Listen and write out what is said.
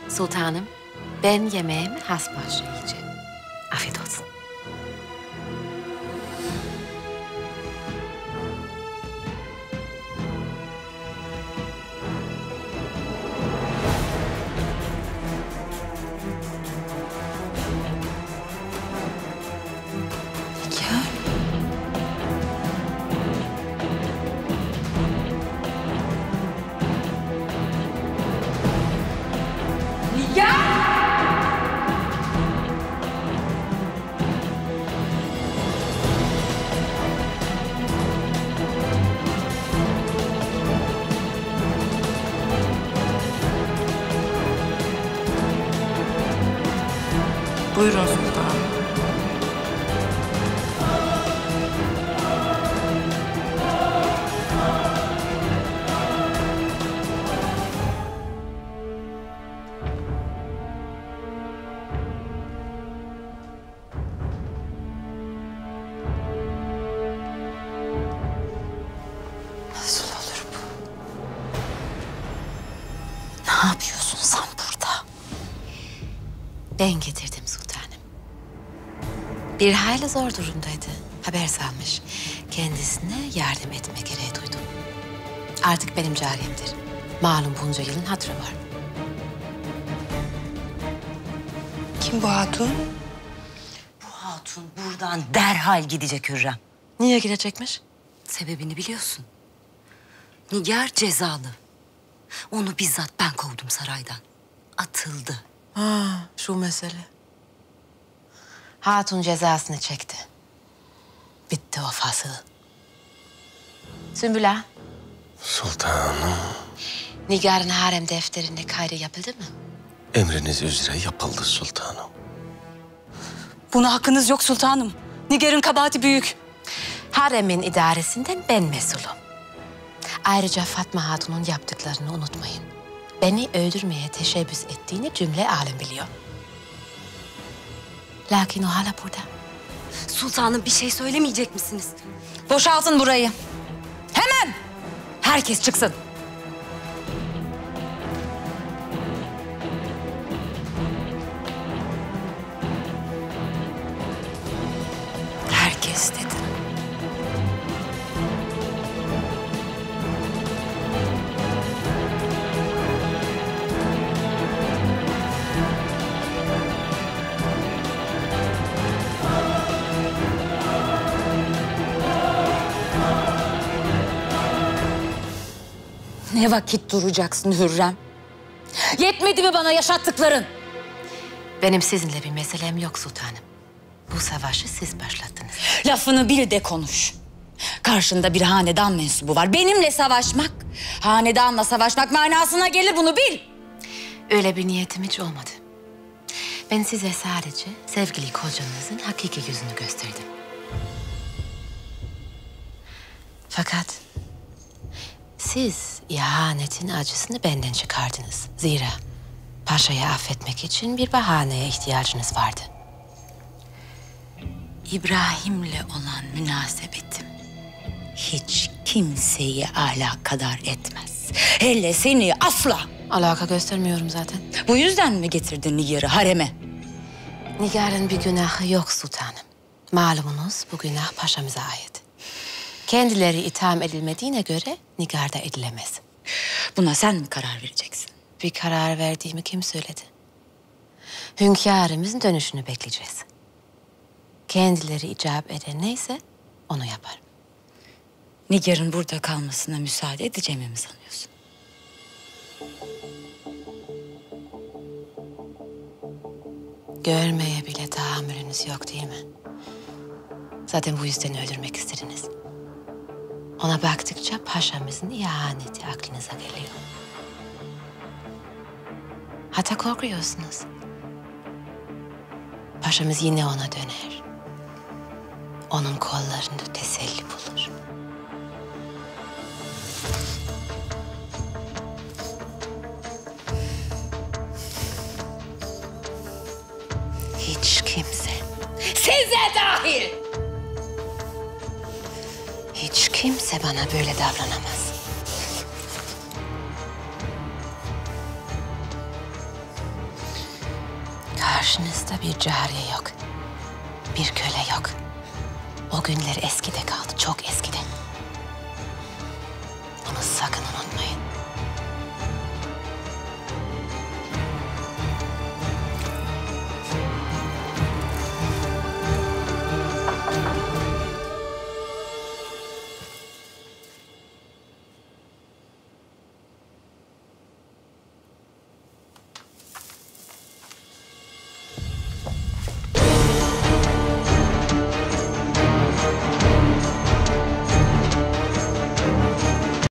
Sultanım, ben yemeğimi hasbaşa yiyeceğim. Afiyet olsun. Buyurun sultanım. Nasıl olur bu? Ne yapıyorsun sen burada? Ben getirdim sultanım. Bir hayli zor durumdaydı. Haber salmış. Kendisine yardım etme gereği duydum. Artık benim cariyemdir. Malum bunca yılın hatırı var. Kim bu hatun? Bu hatun buradan derhal gidecek Hürrem. Niye gidecekmiş? Sebebini biliyorsun. Nigar cezalı. Onu bizzat ben kovdum saraydan. Atıldı. Ha, şu mesele. Hatun cezasını çekti. Bitti o fasıl. Sümbül Ağa, Sultanım, Nigar'ın harem defterinde kaydı yapıldı mı? emriniz üzere yapıldı sultanım. Buna hakkınız yok sultanım. Nigar'ın kabahati büyük. Haremin idaresinden ben mesulum. Ayrıca Fatma Hatun'un yaptıklarını unutmayın. Beni öldürmeye teşebbüs ettiğini cümle alem biliyor. Lakin o hala burada. Sultanım bir şey söylemeyecek misiniz? Boşaltın burayı. Hemen! Herkes çıksın. Herkes dedim. Ne vakit duracaksın Hürrem? Yetmedi mi bana yaşattıkların? Benim sizinle bir meselem yok sultanım. Bu savaşı siz başlattınız. Lafını bil de konuş. Karşında bir hanedan mensubu var. Benimle savaşmak, hanedanla savaşmak manasına gelir, bunu bil. Öyle bir niyetim hiç olmadı. Ben size sadece sevgili kocanızın hakiki yüzünü gösterdim. Fakat siz ihanetin acısını benden çıkardınız. Zira paşayı affetmek için bir bahaneye ihtiyacınız vardı. İbrahim'le olan münasebetim hiç kimseyi alakadar etmez. Hele seni asla. Alaka göstermiyorum zaten. Bu yüzden mi getirdin Nigar'ı hareme? Nigar'ın bir günahı yok sultanım. Malumunuz bu günah paşamıza ait. Kendileri itham edilmediğine göre Nigar da edilemez. Buna sen mi karar vereceksin? Bir karar verdiğimi kim söyledi? Hünkârımızın dönüşünü bekleyeceğiz. Kendileri icap eden neyse onu yaparım. Nigar'ın burada kalmasına müsaade edeceğimi mi sanıyorsun? Görmeye bile tahammülünüz yok değil mi? Zaten bu yüzden öldürmek istediniz. Ona baktıkça paşamızın ihaneti aklınıza geliyor. Hatta korkuyorsunuz. Paşamız yine ona döner. Onun kollarında teselli bulur. Hiç kimse, Size dahil! hiç kimse bana böyle davranamaz. Karşınızda bir cariye yok. Bir köle yok. O günler eskide kaldı